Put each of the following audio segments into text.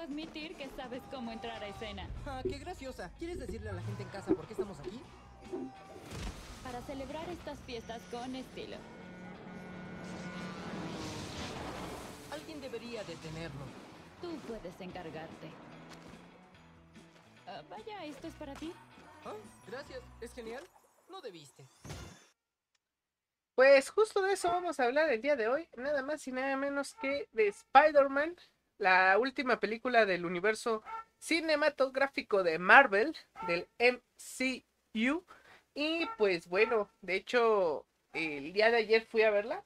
admitir que sabes cómo entrar a escena. Ah, qué graciosa. ¿Quieres decirle a la gente en casa por qué estamos aquí? Para celebrar estas fiestas con estilo. Alguien debería detenerlo. Tú puedes encargarte. Vaya, ¿esto es para ti? Ah, gracias. ¿Es genial? No debiste. Pues justo de eso vamos a hablar el día de hoy, nada más y nada menos que de Spider-Man, la última película del universo cinematográfico de Marvel, del MCU. Y pues bueno, de hecho, el día de ayer fui a verla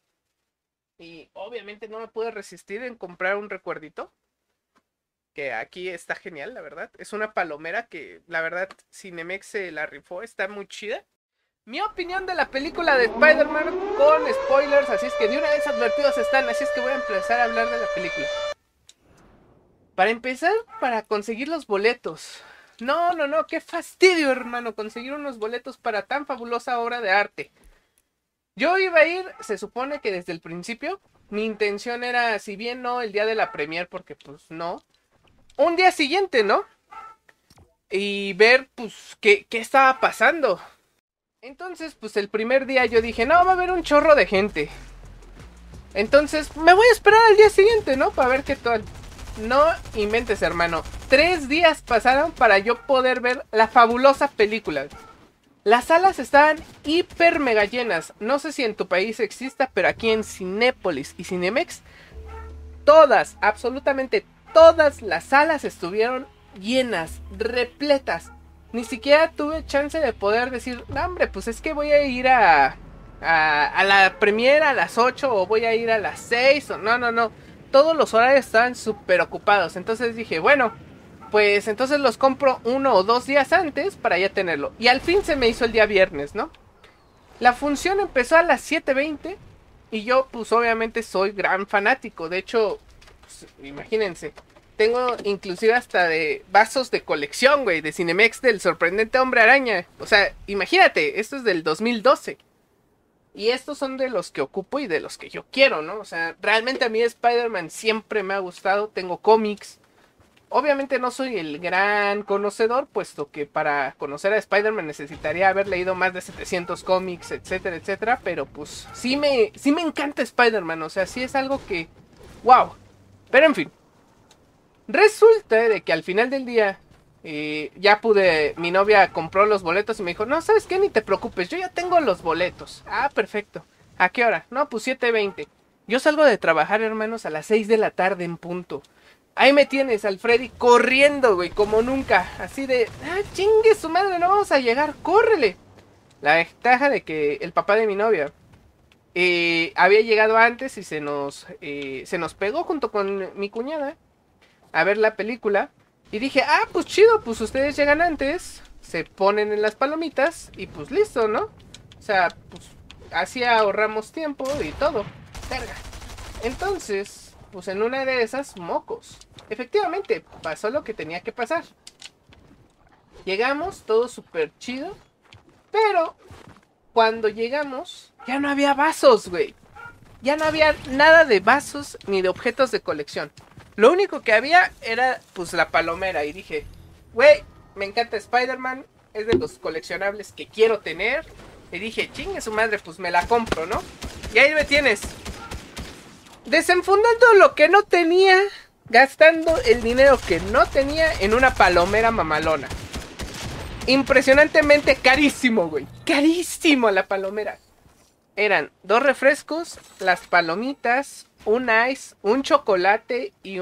y obviamente no me pude resistir en comprar un recuerdito, que aquí está genial, la verdad. Es una palomera que la verdad Cinemex se la rifó, está muy chida. Mi opinión de la película de Spider-Man con spoilers, así es que de una vez advertidos están, así es que voy a empezar a hablar de la película. Para empezar, para conseguir los boletos. No, qué fastidio, hermano, conseguir unos boletos para tan fabulosa obra de arte. Yo iba a ir, se supone que desde el principio, mi intención era, si bien no el día de la premier, porque pues no, un día siguiente, ¿no? Y ver, pues, qué estaba pasando. Entonces, pues el primer día yo dije, no, va a haber un chorro de gente. Entonces, me voy a esperar al día siguiente, ¿no? Para ver qué tal. No inventes, hermano. 3 días pasaron para yo poder ver la fabulosa película. Las salas estaban hiper mega llenas. No sé si en tu país exista, pero aquí en Cinépolis y Cinemex, todas, absolutamente todas las salas estuvieron llenas, repletas. Ni siquiera tuve chance de poder decir, no, hombre, pues es que voy a ir a la premiera a las 8 o voy a ir a las 6. O, no. Todos los horarios estaban súper ocupados. Entonces dije, bueno, pues entonces los compro 1 o 2 días antes para ya tenerlo. Y al fin se me hizo el día viernes, ¿no? La función empezó a las 7:20 y yo pues obviamente soy gran fanático. De hecho, pues, imagínense. Tengo inclusive hasta de vasos de colección, güey, de Cinemex del sorprendente Hombre Araña. O sea, imagínate, esto es del 2012. Y estos son de los que ocupo y de los que yo quiero, ¿no? O sea, realmente a mí Spider-Man siempre me ha gustado. Tengo cómics. Obviamente no soy el gran conocedor, puesto que para conocer a Spider-Man necesitaría haber leído más de 700 cómics, etcétera, etcétera. Pero pues sí me encanta Spider-Man, o sea, sí es algo que... ¡Wow! Pero en fin. Resulta de que al final del día ya pude, mi novia compró los boletos y me dijo, no, ¿sabes qué? Ni te preocupes, yo ya tengo los boletos. Ah, perfecto. ¿A qué hora? No, pues 7:20. Yo salgo de trabajar, hermanos, a las 6 de la tarde en punto. Ahí me tienes al Freddy corriendo, güey, como nunca. Así de, chingue su madre, no vamos a llegar, córrele. La ventaja de que el papá de mi novia había llegado antes y se nos pegó junto con mi cuñada a ver la película. Y dije, pues chido, pues ustedes llegan antes, se ponen en las palomitas y pues listo, ¿no? O sea, pues así ahorramos tiempo y todo. Verga. Entonces, pues en una de esas, mocos. Efectivamente, pasó lo que tenía que pasar. Llegamos, todo súper chido. Pero cuando llegamos, ya no había vasos, güey. Ya no había nada de vasos ni de objetos de colección. Lo único que había era pues la palomera. Y dije, güey, me encanta Spider-Man. Es de los coleccionables que quiero tener. Y dije, chingue su madre, pues me la compro, ¿no? Y ahí me tienes. Desenfundando lo que no tenía. Gastando el dinero que no tenía en una palomera mamalona. Impresionantemente carísimo, güey. Carísimo la palomera. Eran 2 refrescos, las palomitas, un ice, un chocolate y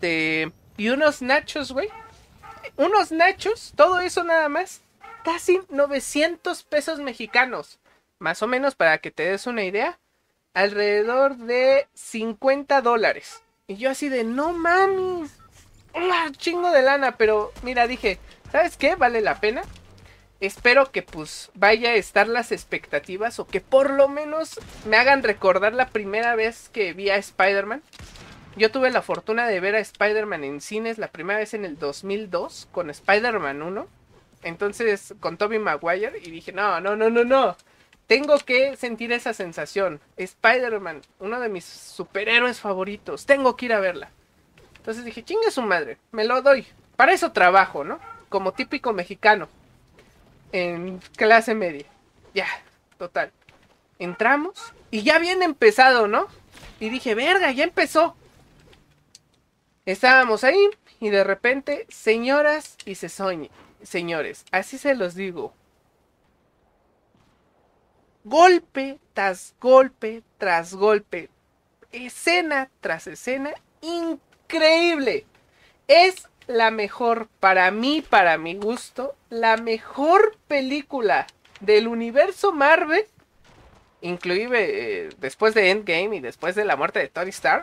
y unos nachos, güey. Unos nachos, todo eso nada más. Casi 900 pesos mexicanos. Más o menos, para que te des una idea, alrededor de $50. Y yo así de, no mames. Chingo de lana, pero mira, dije, ¿sabes qué? Vale la pena. Espero que pues vaya a estar las expectativas o que por lo menos me hagan recordar la primera vez que vi a Spider-Man. Yo tuve la fortuna de ver a Spider-Man en cines la primera vez en el 2002 con Spider-Man 1. Entonces con Tobey Maguire y dije, no. Tengo que sentir esa sensación. Spider-Man, uno de mis superhéroes favoritos. Tengo que ir a verla. Entonces dije, chingue su madre, me lo doy. Para eso trabajo, ¿no? Como típico mexicano. En clase media. Ya, total. Entramos y ya habían empezado, ¿no? Y dije, verga, ya empezó. Estábamos ahí y de repente, señoras y señores, así se los digo. Golpe tras golpe tras golpe. Escena tras escena. Increíble. Es la mejor, para mí, para mi gusto, la mejor película del universo Marvel, inclusive después de Endgame y después de la muerte de Tony Stark,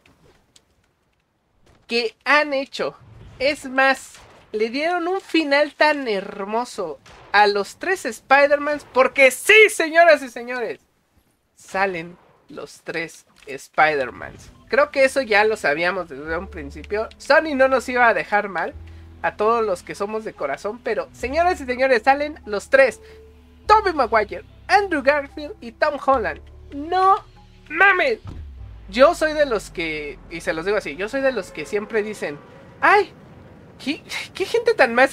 que han hecho. Es más, le dieron un final tan hermoso a los 3 Spider-Mans, porque sí, señoras y señores, salen los 3 Spider-Mans. Creo que eso ya lo sabíamos desde un principio. Sony no nos iba a dejar mal a todos los que somos de corazón, pero señoras y señores, salen los 3. Tobey Maguire, Andrew Garfield y Tom Holland. No mames. Yo soy de los que, y se los digo así, yo soy de los que siempre dicen, ay, qué gente tan más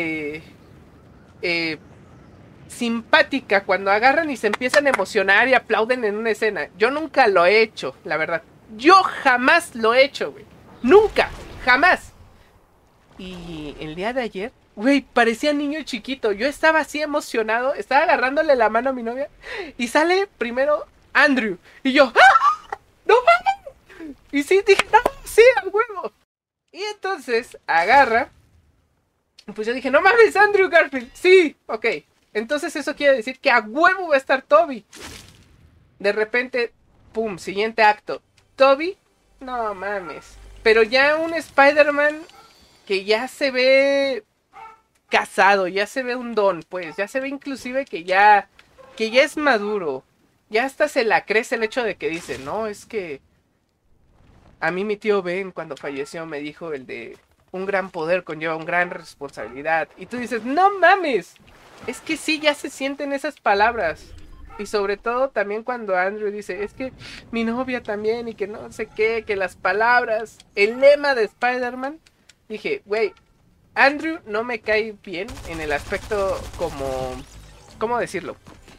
simpática cuando agarran y se empiezan a emocionar y aplauden en una escena. Yo nunca lo he hecho, la verdad. Yo jamás lo he hecho, güey. Nunca, jamás. Y el día de ayer, güey, parecía niño chiquito. Yo estaba así emocionado, estaba agarrándole la mano a mi novia y sale primero Andrew. Y yo, ¡ah! ¡No mames! Y sí, dije, no, sí, al huevo. Y entonces agarra. Pues yo dije, no mames, Andrew Garfield. Sí, ok. Entonces eso quiere decir que a huevo va a estar Tobey. De repente, pum, siguiente acto. Tobey, no mames. Pero ya un Spider-Man que ya se ve casado, ya se ve un don, pues. Ya se ve inclusive que ya es maduro. Ya hasta se la crece el hecho de que dice, no, es que a mí mi tío Ben cuando falleció me dijo el de un gran poder conlleva una gran responsabilidad. Y tú dices, no mames. Es que sí, ya se sienten esas palabras. Y sobre todo también cuando Andrew dice, es que mi novia también y que no sé qué, que las palabras, el lema de Spider-Man. Dije, güey, Andrew no me cae bien en el aspecto como, ¿cómo decirlo?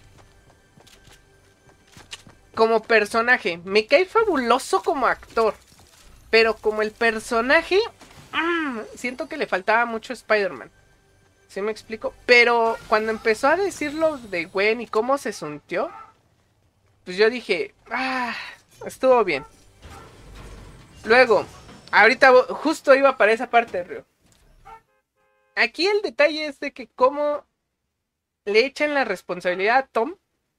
Como personaje, me cae fabuloso como actor. Pero como el personaje, siento que le faltaba mucho Spider-Man. ¿Sí me explico? Pero cuando empezó a decirlo de Gwen y cómo se sintió, pues yo dije, estuvo bien. Luego, ahorita justo iba para esa parte, Río. Aquí el detalle es de que cómo le echan la responsabilidad a Tom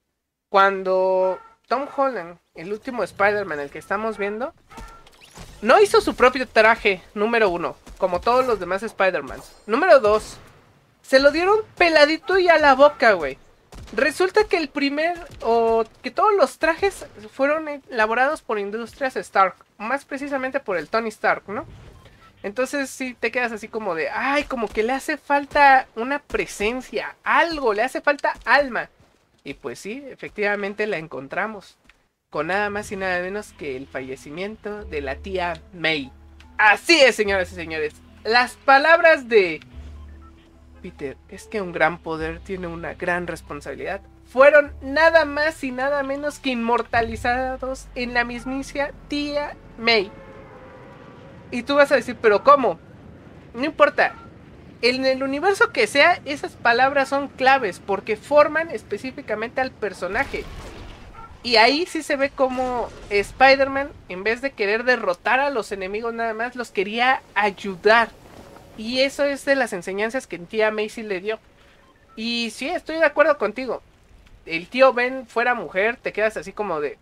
cuando Tom Holland, el último Spider-Man, el que estamos viendo, no hizo su propio traje, número 1, como todos los demás Spider-Mans. Número 2, se lo dieron peladito y a la boca, güey. Resulta que que todos los trajes fueron elaborados por Industrias Stark, más precisamente por el Tony Stark, ¿no? Entonces sí te quedas así como de, ay, como que le hace falta una presencia, algo, le hace falta alma. Y pues sí, efectivamente la encontramos, con nada más y nada menos que el fallecimiento de la tía May. Así es, señoras y señores, las palabras de Peter, es que un gran poder tiene una gran responsabilidad, fueron nada más y nada menos que inmortalizados en la mismísima tía May. Y tú vas a decir, ¿pero cómo? No importa. En el universo que sea, esas palabras son claves porque forman específicamente al personaje. Y ahí sí se ve como Spider-Man, en vez de querer derrotar a los enemigos nada más, los quería ayudar. Y eso es de las enseñanzas que tía Macy le dio. Y sí, estoy de acuerdo contigo. El tío Ben fuera mujer, te quedas así como de,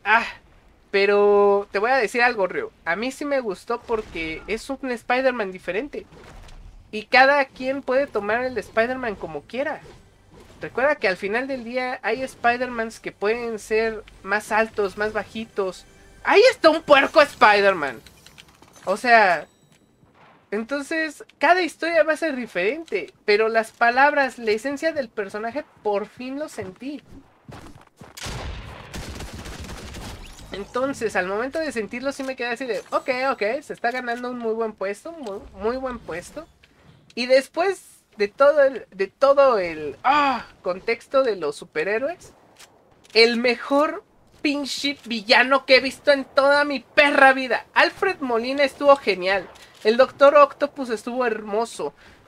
pero te voy a decir algo, Ryo. A mí sí me gustó porque es un Spider-Man diferente. Y cada quien puede tomar el Spider-Man como quiera. Recuerda que al final del día hay Spider-Mans que pueden ser más altos, más bajitos. Ahí está un puerco Spider-Man. O sea, entonces cada historia va a ser diferente. Pero las palabras, la esencia del personaje, por fin lo sentí. Entonces, al momento de sentirlo, sí me quedé así de, ok, se está ganando un muy buen puesto, muy buen puesto. Y después de todo el contexto de los superhéroes, el mejor pinche villano que he visto en toda mi perra vida. Alfred Molina estuvo genial. El Doctor Octopus estuvo hermoso.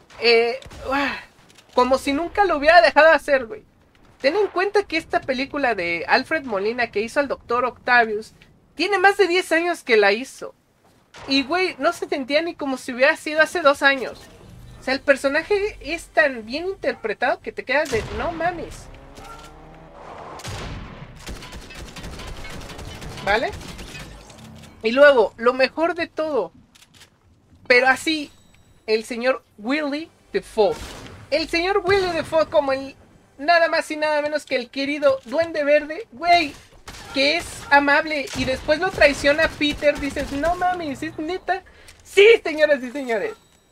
Como si nunca lo hubiera dejado hacer, güey. Ten en cuenta que esta película de Alfred Molina que hizo al Doctor Octavius tiene más de 10 años que la hizo. Y, güey, no se sentía ni como si hubiera sido hace 2 años. O sea, el personaje es tan bien interpretado que te quedas de, no mames. ¿Vale? Y luego, lo mejor de todo, pero así, el señor Willy Dafoe. El señor Willy Dafoe como el nada más y nada menos que el querido Duende Verde, güey, que es amable y después lo traiciona Peter, dices, no mames, ¿es neta? Sí, señoras y señores.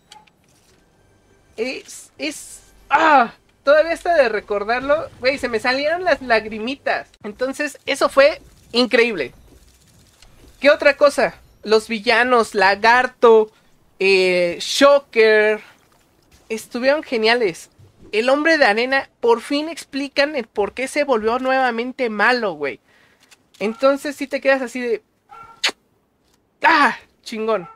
Todavía hasta de recordarlo, güey, se me salieron las lagrimitas. Entonces, eso fue increíble. ¿Qué otra cosa? Los villanos, Lagarto, Shocker, estuvieron geniales. El Hombre de Arena, por fin explican el por qué se volvió nuevamente malo, güey. Entonces sí te quedas así de... chingón.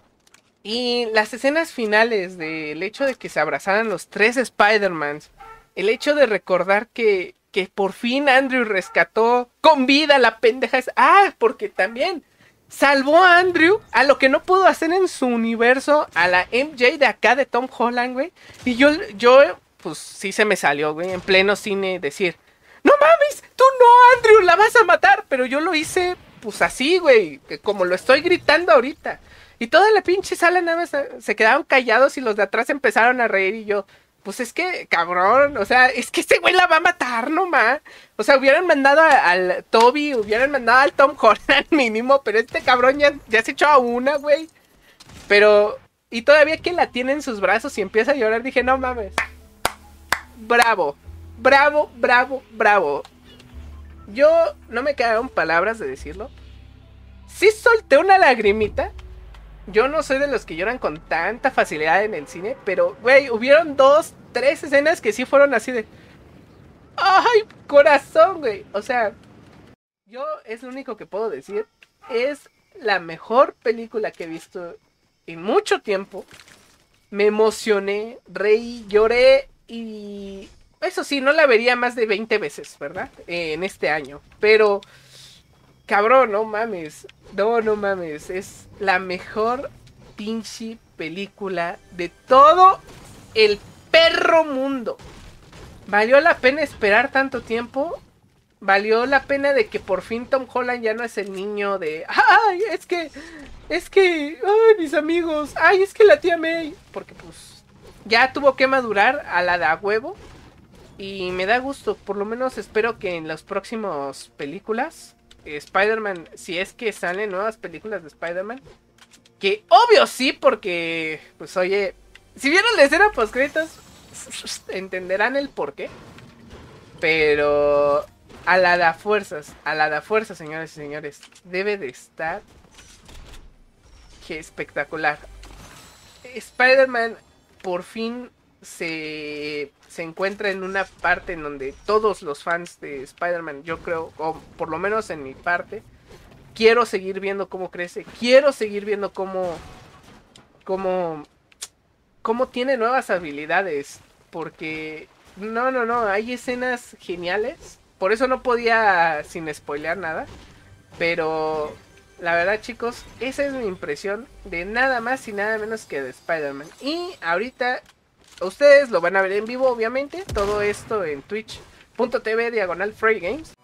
Y las escenas finales del hecho de que se abrazaran los 3 Spider-Mans. El hecho de recordar que por fin Andrew rescató con vida a la pendeja. Porque también salvó a Andrew a lo que no pudo hacer en su universo a la MJ de acá de Tom Holland, güey. Y yo pues sí se me salió, güey, en pleno cine decir, no mames, tú no, Andrew, la vas a matar. Pero yo lo hice, pues así, güey, como lo estoy gritando ahorita. Y toda la pinche sala nada más se quedaron callados y los de atrás empezaron a reír y yo, pues es que, cabrón, o sea, es que ese güey la va a matar nomás. O sea, hubieran mandado al Toby, hubieran mandado al Tom Holland mínimo, pero este cabrón ya se echó a una, güey. Pero, y todavía que la tiene en sus brazos y empieza a llorar, dije, no mames. Bravo, bravo, bravo, bravo. Yo no me quedaron palabras de decirlo. Sí solté una lagrimita. Yo no soy de los que lloran con tanta facilidad en el cine, pero, güey, hubieron 2, 3 escenas que sí fueron así de... ¡Ay, corazón, güey! O sea, yo es lo único que puedo decir. Es la mejor película que he visto en mucho tiempo. Me emocioné, reí, lloré y... Eso sí, no la vería más de 20 veces, ¿verdad? En este año. Pero... Cabrón, no mames. No mames. Es la mejor pinche película de todo el perro mundo. ¿Valió la pena esperar tanto tiempo? ¿Valió la pena de que por fin Tom Holland ya no es el niño de... ¡Ay, es que... ¡Ay, mis amigos! ¡Ay, es que la tía May! Porque pues ya tuvo que madurar a la de a huevo. Y me da gusto. Por lo menos espero que en las próximas películas... Spider-Man, si es que salen nuevas películas de Spider-Man, que obvio sí, porque pues oye, si vieron la escena post créditos entenderán el porqué. Pero a la de fuerzas, señores y señores, debe de estar que espectacular. Spider-Man por fin se encuentra en una parte en donde todos los fans de Spider-Man, yo creo, o por lo menos en mi parte, quiero seguir viendo cómo crece, quiero seguir viendo cómo tiene nuevas habilidades, porque no, hay escenas geniales, por eso no podía sin spoilear nada, pero la verdad, chicos, esa es mi impresión de nada más y nada menos que de Spider-Man. Y ahorita ustedes lo van a ver en vivo, obviamente. Todo esto en twitch.tv/FreddyGames.